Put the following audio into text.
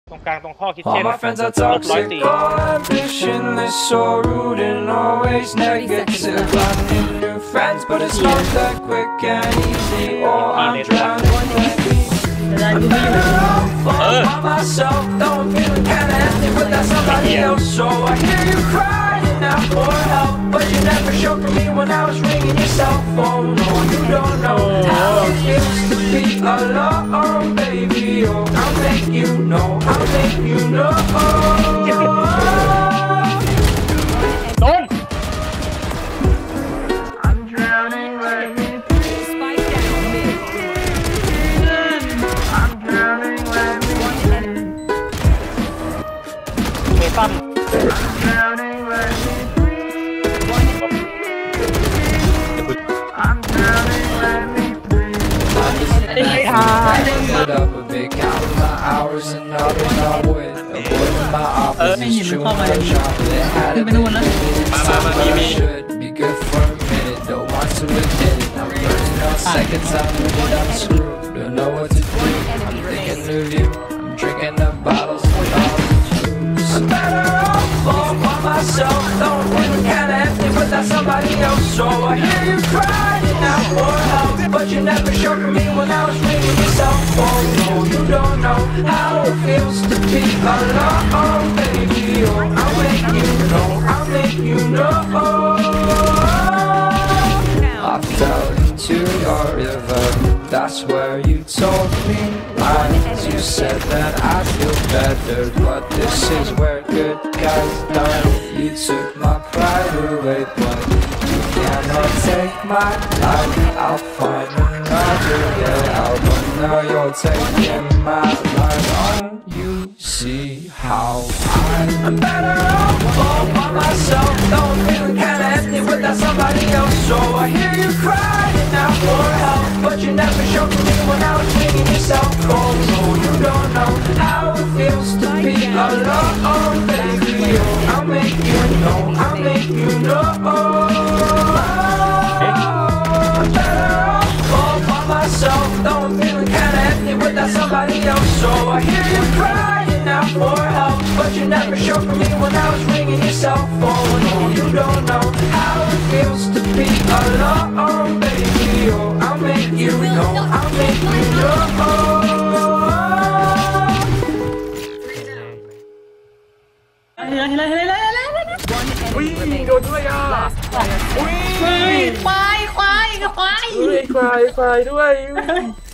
ตรงกลางตรงท่อคิด All เช่น my friends are toxic, all ambitionless, so rude and always negative. I need new friends, but it's not that quick and easy. Or I'm drowning. I'm better off all by myself, though I'm feeling kinda empty without somebody else. So I hear you crying out for help, but you never showed for me when I was ringing your cell phone. No, you don't know how it feels to be alone, baby. Oh, I'll make you know, I'll make you know. โดน I'm drowning, let me Spike down mid. I'm drowning, let me เมตัน drowning, let me I'm drowning, let me Put up a big count of my hours and I've been out with avoiding my office, chewing my chocolate. Had it but I should be good for a minute. Don't want to admit it. I'm burning out seconds. I'm moving, I'm screwed. Don't know what to do. I'm thinking of you. I'm drinking the bottles and bottles of juice. I'm better off all by myself. Don't feeling kinda empty without somebody else. So I hear you crying out for help, but you never showed for me when I was ringing your cell phone. No, you don't know how it feels to be alone, baby. Oh, I'll make you know, I'll make you know. I fell into your river, that's where you told me lies. You said that I'd feel better, but this is where good guys die. You took my pride away, but you cannot take my life. I'll find another way out, but now you're taking my life on. You see how I'm better off all by myself. Though I'm feeling kinda empty without somebody else. So I hear you crying out for help, but you never showed me when I was ringing your cell phone. No, you don't know how it feels to be alone, baby. Oh, I'll make you know, I'll make you know. I'm better off all by myself, though I'm feeling kinda empty without somebody else. So I hear you crying out for help, but you never showed for me when I was ringing your cell phone. No, you don't know how it feels to be alone, baby. Oh, I'll make you know, I'll make you know. อุ้ยโดนด้วยอ่ะอุ้ยควายควายควายควายด้วย